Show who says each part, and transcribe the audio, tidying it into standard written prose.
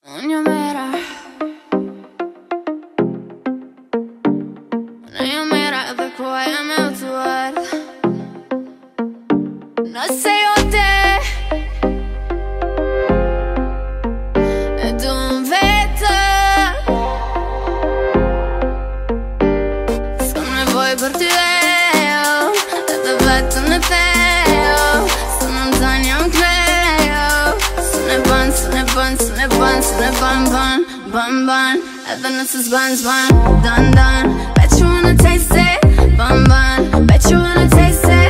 Speaker 1: Një mera Një mera edhe koha jam e utuar Nëse jo te E du m'vete S'kam nevoj për ty edhe vetëm në thejo Së në m'zan jam klejo Së ne ban, së ne ban, së ne ban, së ne ban, ban, ban, ban Edhe nëse s'ban, s'ban, dan, dan Bet you wanna taste it, ban, ban Bet you wanna taste it